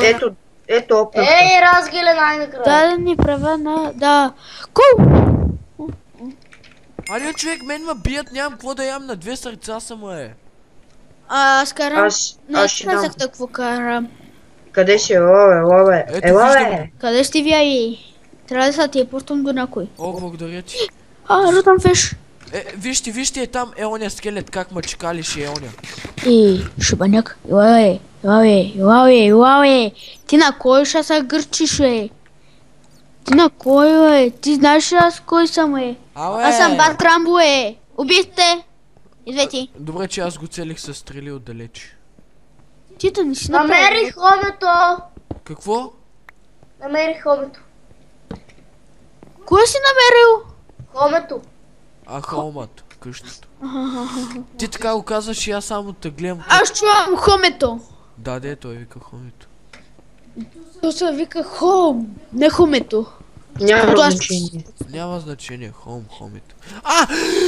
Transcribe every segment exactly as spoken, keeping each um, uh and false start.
ето, ето опнах. Ей, разгиле най-накрая. Да, да ни права на... Да. Кол! Алио, човек, мен ме бият, нямам какво да ям, на две сърца съм, е. А, аз карам... Аз, Не аз ще дам. казах какво карам. Къде си, лове, лове? Ето, Ела, виждам бе! го. Къде сте вие? Трябва да се телепортвам до някой. О, благодаря ти. А, рутам фиш. Е, вижте, вижте, е там е оня скелет, как ме чекалише е оня. Ей, шибаняк, илаве, илаве, илаве, илаве. Ти на кой ще се гърчиш, бе? Ти на кой, бе? Ти знаеш ли аз кой съм, бе? Абе! Аз съм Барт Рамбо, бе. Убийте. Идвай ти. Добре, че аз го целих с стрели отдалеч. Ти да не си направи. Намерих хомето. Какво? Намерих хомето. Кой си намерил? Хомето. А, холмът, къщата. Ти така го казваш и аз само те гледам. Аз чувам хомето. Да, де, той вика хомето. То се вика хом, не хомето. Няма Ето аз- значение. Няма значение, хом, хомето. А!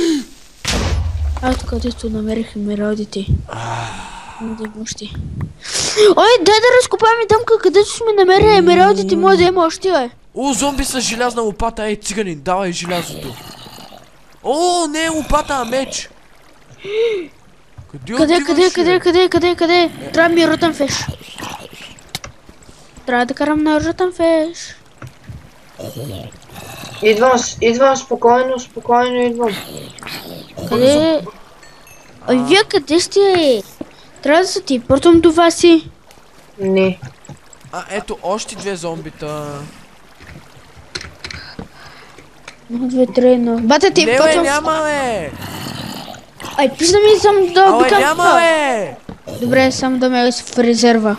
Аз където намерих емералдите. Не да още. Ой, дай да разкопаваме там, където сме намерили емералдите, може да има още, бе. О, зомби с желязна лопата, ей, циганин, давай желязото. О, не е лопата, а меч. Къде Къде, отиваш, къде, бе? къде, къде, къде, къде? Трябва ми рутен феш. Трябва да карам на рутен феш. Идвам, с- идвам спокойно, спокойно идвам. Къде? Ой, вие къде сте? Трябва да се телепортвам до вас си. Не. А, ето, още две зомбита. Едно, две, три, едно. Бата, Не, бе, телепортвам. няма, бе. Ай, писна ми съм да Абе, обикам. няма, бе. Добре, само да ме в резерва.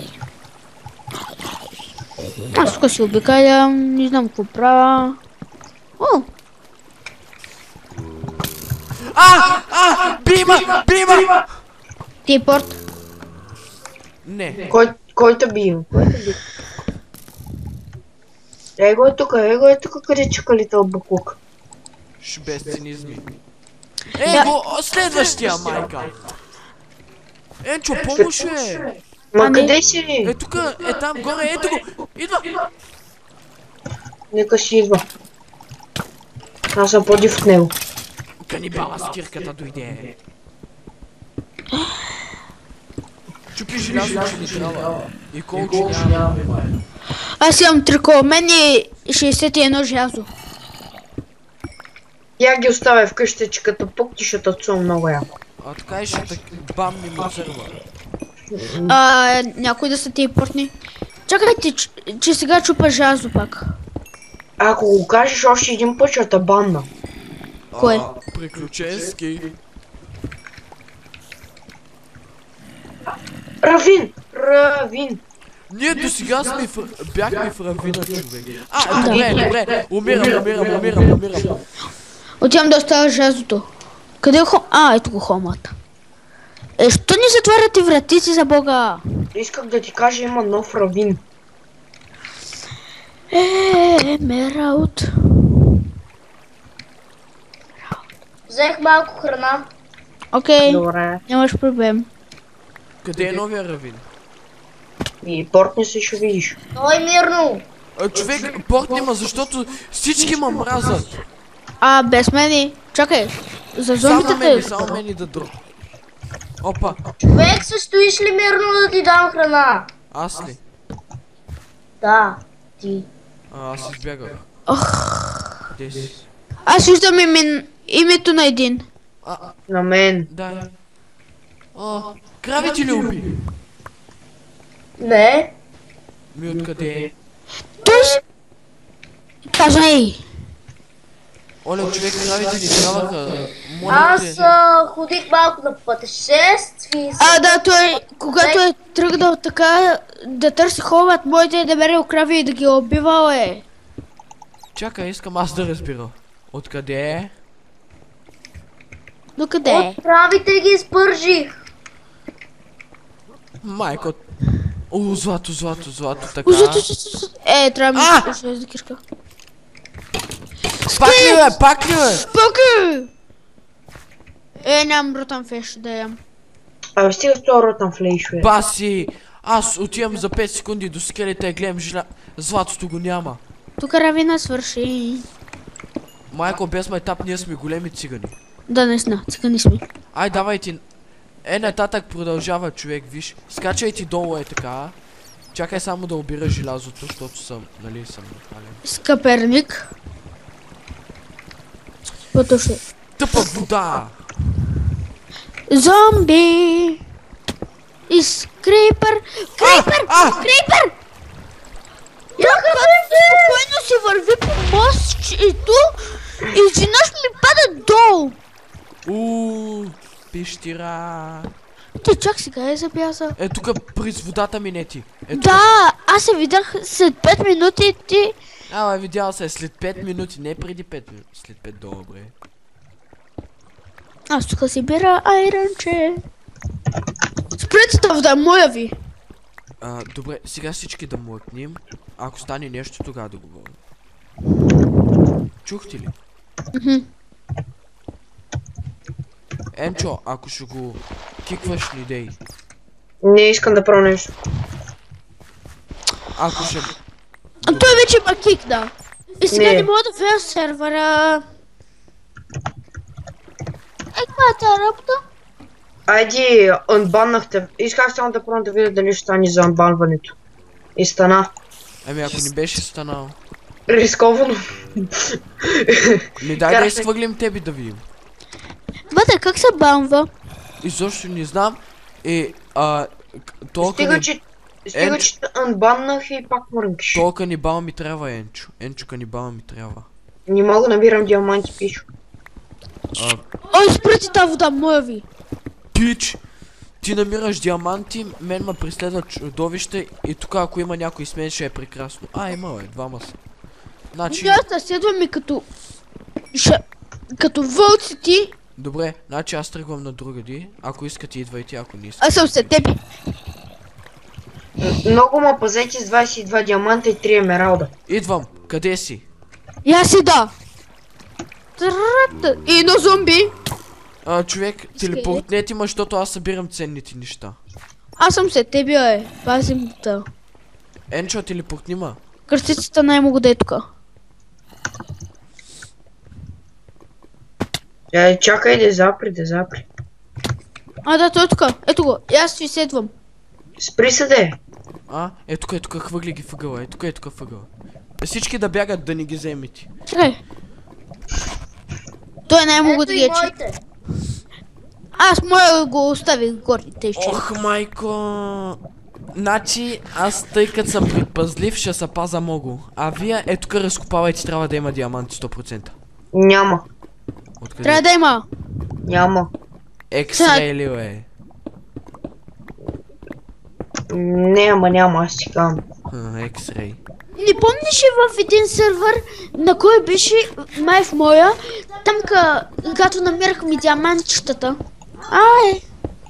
Аз тук си обикалям, не знам какво правя. О, А, а, бима, бима. телепорт. Не. Кой, кой те бил? Кой те бил? Его е тука, его е тука, къде чекалите от буклук. Ш, без цинизми. Е, го, следващия, майка. Енчо, помощ, бе. Ма Ами- къде си? Е, тука, е там, горе, ето го. Идва. Нека си идва. Аз съм по-див от него. Канибала с кирката дойде. Чупи желязо, че ни трябва. И колко няма. Аз имам трико, мен е шейсет и едно желязо. Я ги оставя вкъщи, че като пукти ще тъцувам много яко. А така и ще так бамни му църва. А, някой да са телепортни. Чакайте, че, че сега чупа желязо пак. Ако го кажеш още един път, ще те банна. Кое? А, приключенски. Равин! Равин! Ние до сега сме в... бяхме в равина, човек. А, добре, добре. Умирам, умирам, умирам, умирам. Отивам да оставя желязото. Къде е хом? А, ето го хомата. Е, що ни затваряте вратици за бога? Исках да ти кажа, има нов равин. Е, Емералд. Взех малко храна. Окей, Добре. нямаш проблем. Къде е новия равин? И портни се ще видиш. Той мирно. А, човек, порт няма, защото всички ме мразят. А, без мене. Чакай, за Само мене, зомбитата. само мене да дър. Опа, Човек, се стоиш ли мирно да ти дам храна? аз ли? Да, ти. А, аз избягах. Де си? Аз виждам имен, името на един. А, На мен. дай. О, кравите ли уби? Не. Ми откъде е? Той си... Кажай. Оля, човек, кравите ни трябваха. Моля Аз те. а, ходих малко на пътешествие. А, да, той, когато е тръгнал така да търси хомът, моите е да бере крави и да ги убивал, е. Чакай, искам аз да разбира. Откъде е? Но къде е? От травите ги изпържих. Майко. О, злато, злато, злато, така. Узото се... Е, трябва А! да ми се за кишка. Пак ли бе, пак ли бе? Пъка! Е, нямам рутан феш да ям. Абе стига с това ротан флейш, бе. Баси! Аз отивам за пет секунди до скелета и гледам жила... Златото го няма. Тук равина свърши. Майко, без майтап ние сме големи цигани. Да, наистина, цигани сме. Ай, давай ти. Е, нататък продължава човек, виж. Скачай ти долу е така. Чакай само да обира желязото, защото съм, нали, съм нахален. Скъперник. Потуши. Тъпа вода! Зомби! Из крипър! Крипър! Крипър! Как спокойно си върви по мостчето и изведнъж ми пада долу. Ууу, пещера. Ти чак сега е забяза. Е, тук през водата минети. Е, Да, аз се видях след пет минути ти. Ама, видял се след пет минути, не преди пет минути. След пет добре. Аз тук си бира айранче. Спрете да вода, моя ви. А, добре, сега всички да млъкнем. Ако стане нещо, тогава да говорим. Чухте ли? Мгм. Енчо, ако ще го кикваш, ни дей. Не искам да правя нещо. Ако ще... А той вече ма кикна. И сега Не. не мога да вляза в сервера. Е, каква е тази работа? Айди, анбаннахте. Исках само да пробвам да видя дали ще стане за анбанването. И стана. Ами ако не беше станал. Рисковано. Ми дай да Карате. изхвърлим тебе да видим. Бъде, как се банва? И защо не знам. И, а... Толка Стига, ни... че... Стига, Енчо. че анбаннах и пак мрънкаш. Толка канибал ми трябва, Енчо. Енчо, канибал ми трябва. Не мога да набирам диаманти, пичо. А, Ой, спрете тази вода, моя ви. пич! Ти намираш диаманти, мен ме преследва чудовище и тук ако има някой с мен ще е прекрасно. А, има е, двама са. Значи... Аз да следвам и като... Ша... Като вълците. Добре, значи аз тръгвам на другади. Ако искате, идвайте, ако не искате. Аз съм след тебе. Много ма пазете с двадесет и два диаманта и три емералда. Идвам! Къде си? И аз си да. Трата. И едно зомби. А, човек, телепортнете ма, защото аз събирам ценните неща. Аз съм след тебе, бе. Пазим та. Енчо, телепортни ма. Кръстицата най-мога да е тука. Е, чакай да запри, да запри. А, да, той е тука. Ето го. И аз ви следвам. Спри се де. А, е тук, е тук, хвърли ги въгъла, е тук, е тук въгъла. Всички да бягат, да ни ги вземете. Чакай. Той най-мога Ето да ги и е че. моите. Аз моя го оставих горе, те ще. Ох, майко. Значи, аз тъй като съм предпазлив, ще се паза много. А вие, е тук разкопавайте, трябва да има диаманти сто процента. Няма. Откъде? Трябва да има. Няма. X-ray ли е? Не, ама няма, аз ти казвам. X-ray. Не помниш ли в един сервер, на кой беше, май в моя, там ка, когато намерахме диамантчетата. Ай!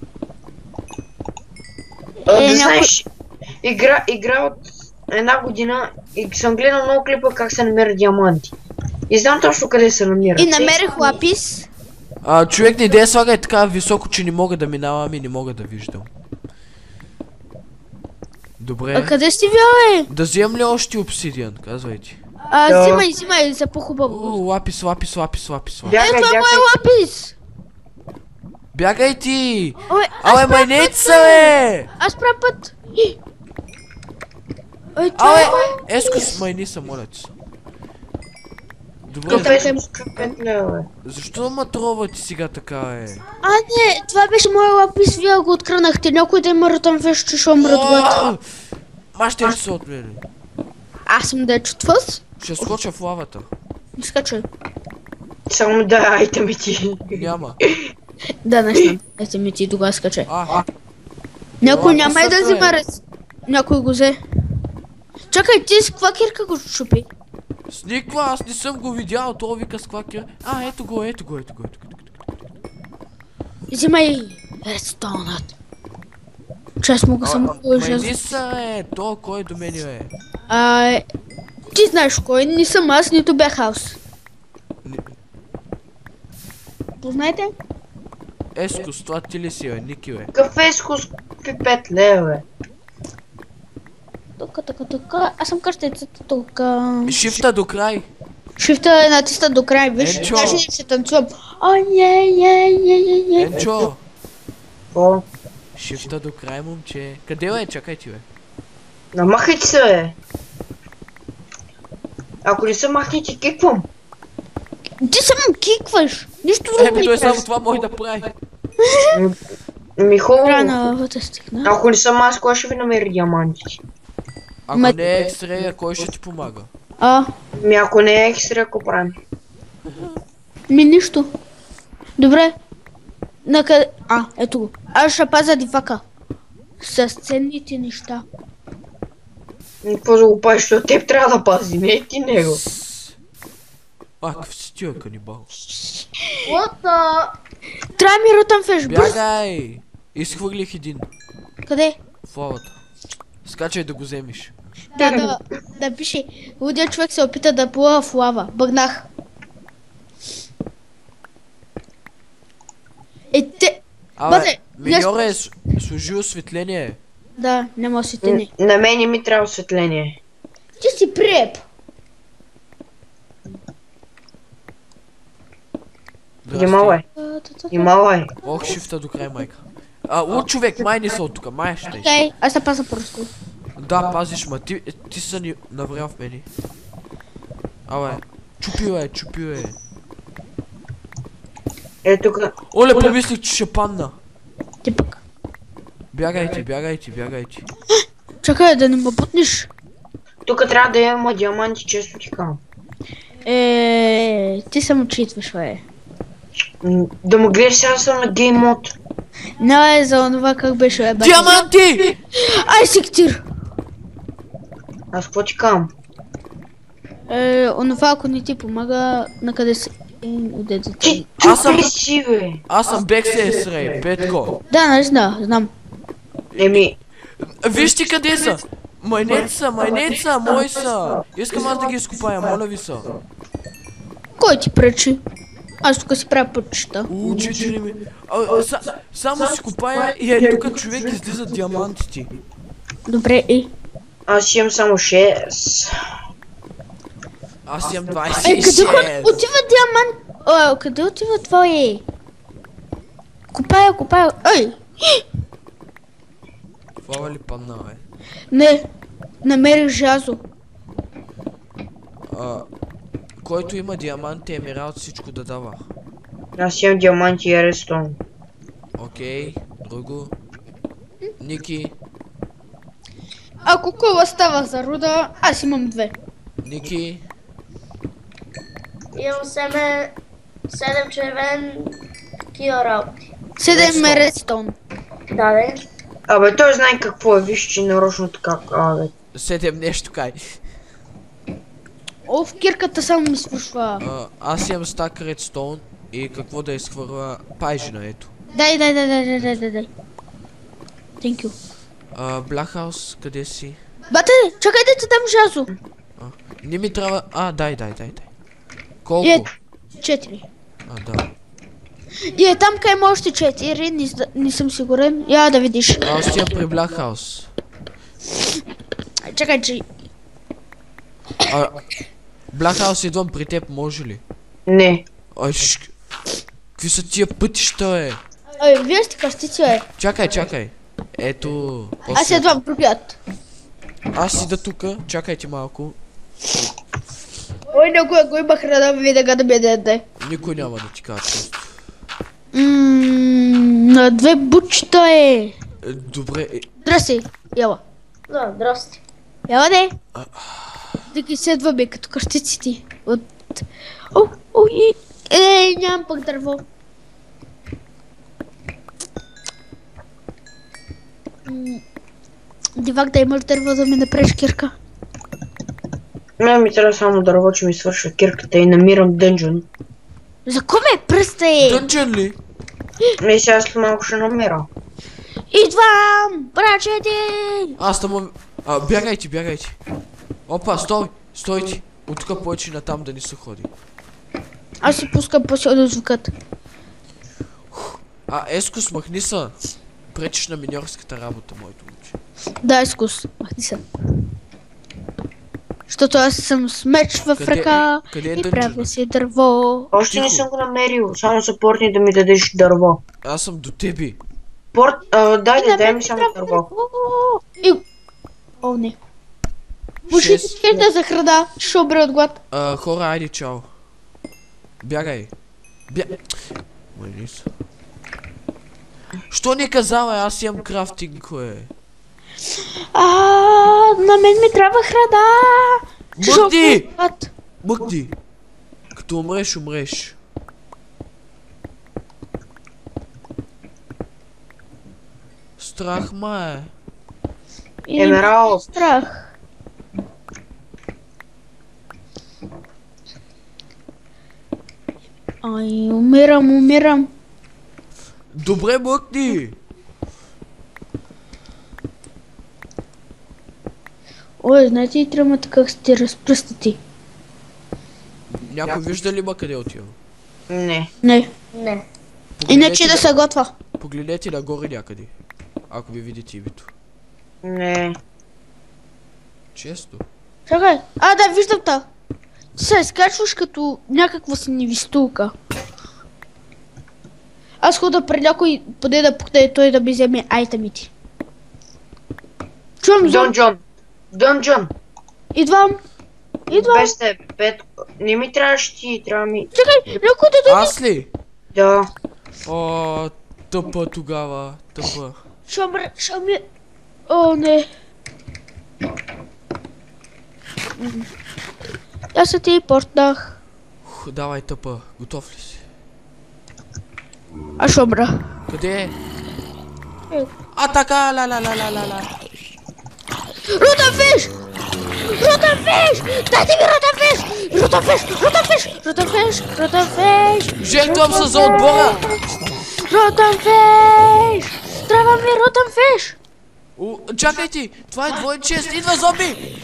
А, Е, да някой- знаеш, игра, игра от една година и съм гледал много клипа как се намерят диаманти. И знам точно къде се намират. И намерих лапис. А, човек, не идея слага е така високо, че не мога да минавам и не мога да виждам. Добре. А къде сте вие, бе? Да вземем ли още обсидиан, казвайте. А, Да. взимай, взимай, за по-хубаво. О, лапис, лапис, лапис, лапис, лапис. Бягай, Е, това е бягай. моя лапис. Бягай ти! Ой, аз Абе, правя майнете път, са, бе! Аз правя път. Ой, това Абе, е мой. Ескос, майни са, моля ти се. Добре, Кафе Добре. с пет лева. защо ма тровате сега така, е? А, не, това беше моя лапис, вие го открънахте. Някой да има рътън вещ, че ще умрат глад. Ма ще ли се от мене? Аз съм да е чутвъс. Ще скоча в лавата. Не скачай. Само да айтеми ти. Няма. Да, наистина. Ето ми ти тогава скачай. А, Някой Ела, няма и да посъка, взима е. рез. Някой го взе. Чакай, ти с каква кирка го чупи? сниква, аз не съм го видял, то вика с квакер. А, ето го, ето го, ето го, ето го. ето го. Взимай редстоунът. Че аз мога само да Майни са, е, то кой до мен е? А, е, ти знаеш кой, не съм аз, нито бях аз. Не- Познайте? Ескос, това ти ли си, бе, Ники, бе? Кафе с купи пет лева. тук, тук, тук. Аз съм къщицата тук. Шифта до край. Шифта е натисна до край, виж. Енчо. Даже не ще танцувам. О, не, не, не, не, не. Енчо. О, Шифта до край, момче. Къде е? Чакай ти, бе. намахайте се, бе. Ако не се махнете, киквам. Ти само кикваш. Нищо друго Еми, не той само правиш. това може да прави. Ми хубаво. Рано вътре стигна. Ако не съм аз, кой ще ви намери диамантите? Ако Ма- не е екстрея, кой ще ти помага? А, Ми ако не е екстра, ако правим. ми нищо. Добре. Накъде? А, ето го. Аз ще пазя дивака. С ценните неща. Какво да го пазиш, защото теб трябва да пази, не ти него. А, какъв си ти, е, канибал? What the... Трябва ми рутам феш. Бърз. Бягай! Изхвърлих един Къде? в лавата. Скачай да го вземеш. Да, да, да пише. Лудия човек се опита да плува в лава. Бъгнах. Е, те... Абе, Бъде, миньора е с- служи осветление. Да, няма осветление. М, На мен не ми трябва осветление. Ти си преп. Здрасти. Имала е, имала е. Ох, шифта до край, майка. А, луд човек, май не са от тука, май ще. Окей, аз се паса просто. Да, пазиш, ма ти, е, ти са ни наврял в мене. Абе, чупил е, чупил е. Е, тук. Оле, помислих, че ще падна. Ти пък. Бягайте, бягайте, бягайте. Чакай да не ме бутнеш. Тук трябва да има диаманти, често ти казвам. Е, ти само читваш, бе. М, Да ме гледаш, сега съм на гейм мод. Не е за онова как беше, бе. бе. Диаманти! Ай, сектир! Аз какво ти казвам? Е, онова ако не ти помага, на къде си? Е, отиде. Ти Аз съм- чупи си, бе. Аз съм Бексес Рей, Петко. Да, нали знам, знам. Еми, Вижте къде са! Майнет са, майнет са, мои са! Искам аз да ги изкопая, моля ви са. Кой ти пречи? Аз тук си правя пътчета. У, четири ми. А, а, са, само си копая и е тук човек излизат диамантите. Добре, и. аз имам само шест. Аз имам Е, двайсет и къде ход... шест. отива диамант? О, къде отива твое? Копая, копая. Ей! Фала ли падна, бе? Не, намерих жазо. А, който има диаманти, емералд, всичко да дава. Аз имам диаманти и рестон. Окей, друго. Ники, Ако кола става за руда, аз имам две. Ники. Имам семе... Седем червен... Такива работи. Седем Редстоун. ме редстоун. Да, де. Абе, той знае какво е, виж, че нарочно така, абе. Седем нещо кай. О, в кирката само ми свършва. А, аз имам стак редстоун и какво да изхвърля пайжина, ето. Дай, дай, дай, дай, дай, дай, дай, дай. Thank you. А, Блахаус, къде си? Бате, чакай да ти дам жазо. А, не ми трябва... А, дай, дай, дай, дай. Колко? Е, четири. А, да. И е там къде има още четири, не, зна- не съм сигурен. Я да видиш. Аз отивам при Блахаус. Ай, чакай, че... А, Блахаус, идвам при теб, може ли? Не. Ай, шш... Какви са тия пътища, е? Ай, вие сте къщици, бе. Чакай, чакай. Ето... Аз после- едвам другият. Аз ида тука, чакайте малко. Ой, не го, го има храна, видега да ме даде. Никой няма да ти кажа просто. Ммм, на две бучета е. Е, добре, е, Здрасти, яла. Да, здрасти. Яла не. Да ги следваме като къщиците. От... О, о, и... Ей, нямам пък дърво. М, Дивак, да имаш дърво да ми направиш кирка. Не, ми трябва само дърво, че ми свършва кирката и намирам дънжън. За коме пръста е? Дънджен ли? Не, сега след малко ще намеря. Идвам, брачете! Аз там... А, бягайте, бягайте. Опа, стой, стойте. От тук повече натам да не се ходи. Аз си пускам по-силно звукът. А, Еско, смахни са. Пречиш на миньорската работа, моето момче. Да, изкус. Махни се. Защото аз съм с меч в Къде- ръка къде е и дънджена? правя си дърво. Още не Тихо. съм го намерил, само съпортни да ми дадеш дърво. Аз съм до тебе. Порт, а, дай, И на дай мен ми само трябва дърво. дърво. И... О, не. Мушите Шест. скелета за храна, ще умре от глад. А, хора, айде, чао. Бягай. Бя... Май са. Що не казала, аз имам крафтинг, кое? А, на мен ми трябва храна. Ще Мъкни! умре от глад. Мъкни! Като умреш, умреш. Страх ма е. И Емералд. страх. Ай, умирам, умирам. Добре, мъкни! Ой, знаете ли тримата как сте разпръстати? Някой вижда ли ма къде отива? Не. Не. Не. Иначе да се готва. Погледнете нагоре някъде. Ако ви видите името. Не. Често. Чакай. А, да, виждам та. Ти се изкачваш като някаква си невистулка. Аз хода при някой, поне да пухне той да ми вземе айтемите. Чувам зон. Дънджон. Дънджон. Идвам. Идвам. Без теб, пет. Не ми трябваше ти, трябва ми... Чакай, някой да дойде. Аз ли? Да. О, тъпа тогава. Тъпа. Ще умре, ще умре. О, не. М. Аз се телепортнах. Ух, давай тъпа. Готов ли си? Аз ще умра. Къде е? Е. А така, ла ла ла ла ла ла. Рутен фиш! Рутен фиш! Дайте ми рутен фиш! Рутен фиш! Рутен фиш! Рутен фиш! Рутен фиш! Жертвам се за отбора! Рутен фиш! Трябва ми рутен фиш! О, чакайте! Това е двоен чест! Идва зомби!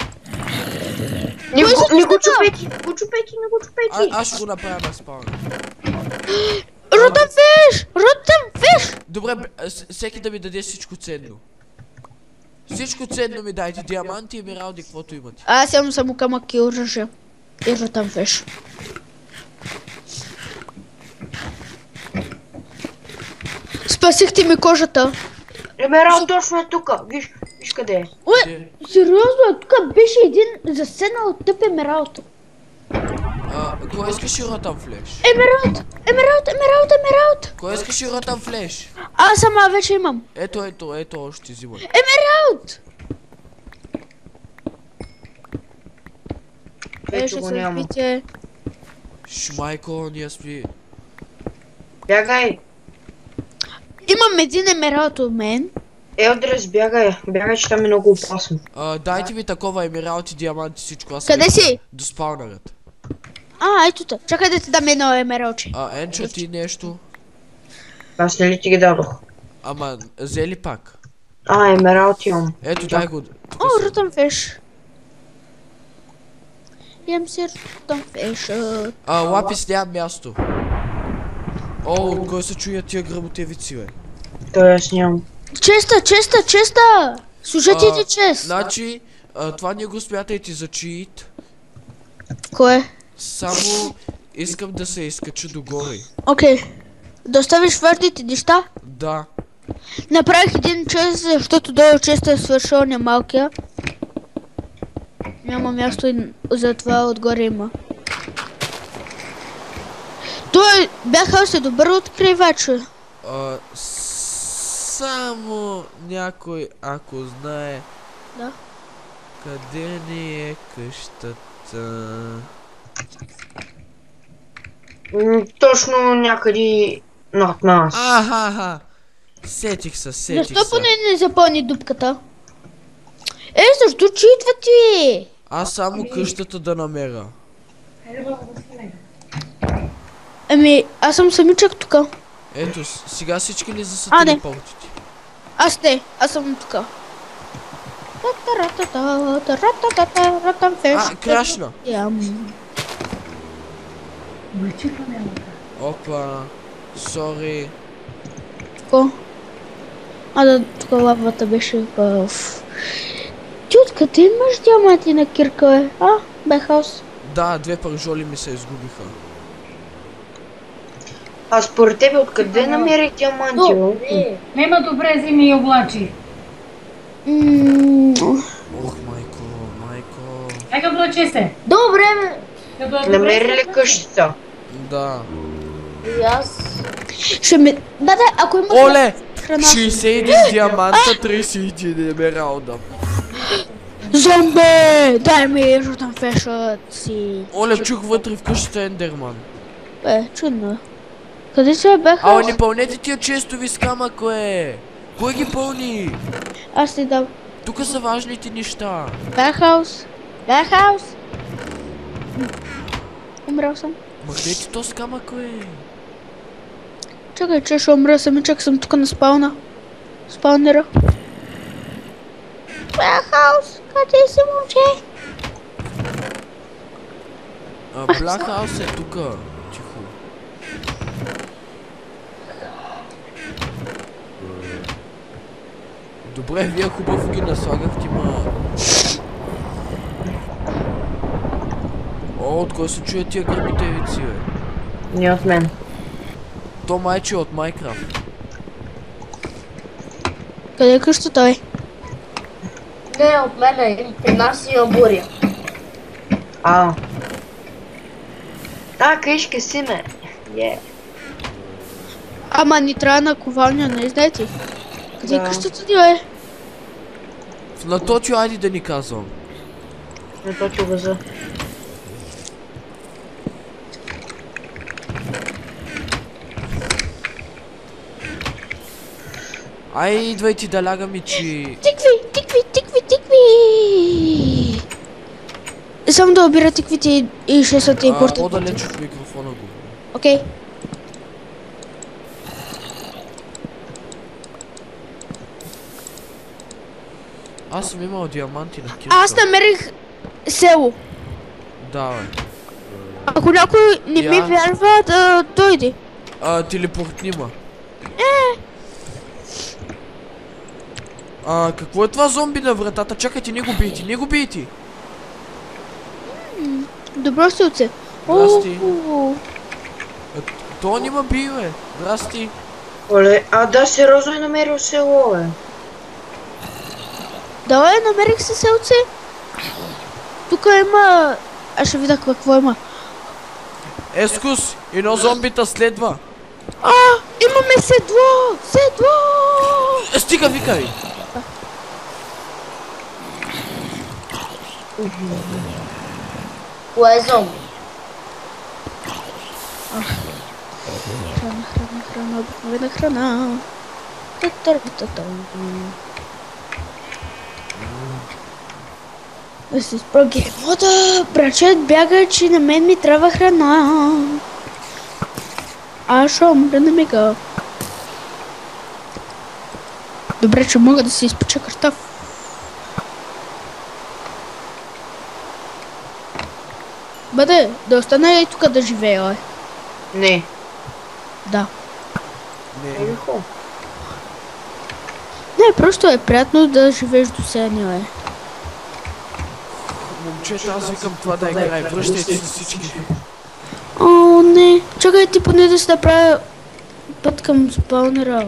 Не Кой го, се не го чупа? чупейки, не го чупейки, не го А, чупейки. аз ще го направя на спална. Рутен фиш! Рутен фиш! Добре, б- с- всеки да ми даде всичко ценно. Всичко ценно ми дайте. Диаманти, емералди, каквото имате. Аз имам само камък и оръжие. И рутен фиш. Спасихте ми кожата. Емералд точно е тука. Виж, виж къде е. Ой, Къде? сериозно, тук беше един заседнал тъп емералд. А, кой искаше ротан флеш? Емералд! Емералд! Емералд! Емералд! Кой искаше ротан флеш? Аз сама вече имам. Ето, ето, ето, още взимай. Емералд! Вече ще го се няма. опите. Шмайко, ние сме... Бягай. Имам един емералд от мен. Елдрес, бягай. Бягай, че там е много опасно. А, дайте ми такова емералди, диаманти, всичко. Аз Къде съм си? До спаунърът. А, ето те. Чакай да ти дам едно емералче. А, Енчо, ти нещо? Аз нали ти ги дадох? Ама, взели пак? А, емералд имам. Ето, дай го. Тук О, са. рутен фиш. Имам си рутен фиш. А, лапис нямам място. О, от кой се чуят тия грамотевици, бе? Той аз нямам. Честа, честа, честа! Служете А, ти чест. Значи, а, това не го смятайте за чиит. Кое? Само искам да се изкача догоре. Окей. Да оставиш твърдите неща? Да. Направих един чест, защото долу честа е свършил не малкия. Няма място и затова отгоре има. Той бяха още добър откривач. А, само някой, ако знае Да. къде ни е къщата. М, Точно някъде над нас. Аха, сетих се, сетих Защо се. поне не запълни дупката? Е, защо читвате? Аз само къщата да намеря. Ами, аз съм самичък тука. Ето, с- сега всички ли са А, не. телепортите? Аз не, аз съм тука. А, крашна. Ям. Опа, сори. Тако. А да, тук лавата беше в... Ти откъде Къде имаш диаманти на кирка, бе? А, Бехаус. Да, две пържоли ми се изгубиха. А според тебе откъде намерих диаманти? бе? Добре. Нема добре, вземи и облачи. М, Ох, майко, майко. Ека облачи се. Добре, бе. Като е добре, Намери ли се къщата? Да. И аз. Ще ми... Бате, ако имаш Оле! храна... шейсет и един диаманта, тридесет и един емералда. Зомби! Дай ми жутам фешът си. Оле, чух вътре в къщата Ендерман. Бе, чудно. Къде се е Бехаус? Ало, не пълнете тия честови с камък, бе! Кой ги пълни? Аз ти дам. Тук са важните неща. Бехаус. Бехаус. Умрял съм. Махнете то с камък, бе! Чакай, че ще умра самичък, съм тук на спауна. Спаунера. Бехаус, къде си, момче? А, Блахаус е тука. Тихо. Добре, вие хубаво ги наслагахте, ма... О, от кой се чуят тия гръбитевици, бе? Не от мен. То майче е от Майнкрафт. Къде е къщата той? Не, от мене. При нас има буря. А. А, къщка си ме. Е. Ама ни трябва на ковалня, не знаете? Къде е Да. къщата ти, бе? На Тотио, айде да ни казвам. Не точно въза. Ай, идвайте да лягаме, че... Тикви, тикви, тикви, тикви! Само да обира тиквите и- и ще са ти А, портат. по-далеч от микрофона го. Окей. Аз съм имал диаманти на кирка. Аз намерих село. Да, бе. Ако някой не ми Я. вярва, да дойде. А, телепортни ма. А, какво е това зомби на вратата? Чакайте, не го бийте, не го бийте. Добро силце. Здрасти. О, А, то не ма бие, бе. Здрасти. Оле, а да, сериозно е намерил село, бе. Давай, намерих се селце. Тук има... Аз ще видя какво има. Ескус, едно зомбита следва. А, имаме седло! Седло! Е, стига, викай. Кое е зомби? Храна, храна, храна, обикновена храна. Та-та-та-та. Да се спръги. Вода, брачът бяга, че на мен ми трябва храна. Аз ще умра на мига. Добре, че мога да си изпеча картоф. Бъде, да остана и тук да живея, бе. Не. Да. Не. Е, хубаво. Не, просто е приятно да живееш до седния, бе. Момчета, аз викам това да е край. Връщайте се всички. О, не. Чакай ти поне да се направя път към спаунера.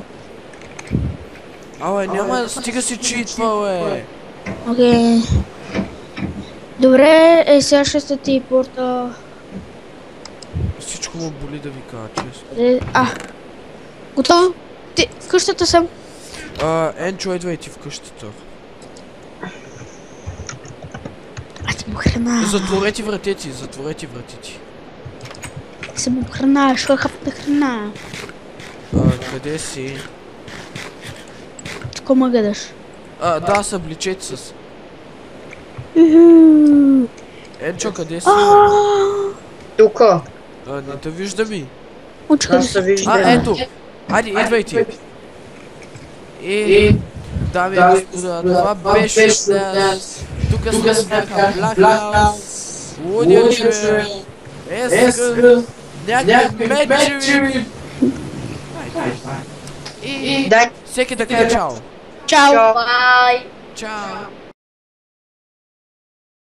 Абе, няма, стига си читва, бе. Окей. Добре, е, сега ще се ти порта. Всичко му боли да ви кажа, честно. Е, а. Готово? Ти, в къщата съм. А, Енчо, идвай ти в къщата. А ти му храна. Затворете вратите, затворете вратите. Ти съм му храна, ще хапна храна. А, къде си? Тако ма гледаш. А, да, събличете с. Уху. Енчо, къде си? А, Тука. А, не те виждам. Учиха да Аз се се. виждам. А, ето. Айде, идвайте. И, дами и господа, това беше днес. Тук сме бяха Блахаус, Лудия човек, Ескъл, някакви мечеви. И Дай. всеки да каже чао. Чао. Чао. Бай! Чао.